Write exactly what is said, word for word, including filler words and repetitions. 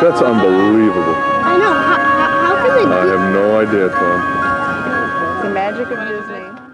That's unbelievable. I know. How, how, how can they do I have no idea, Tom. The magic of Disney.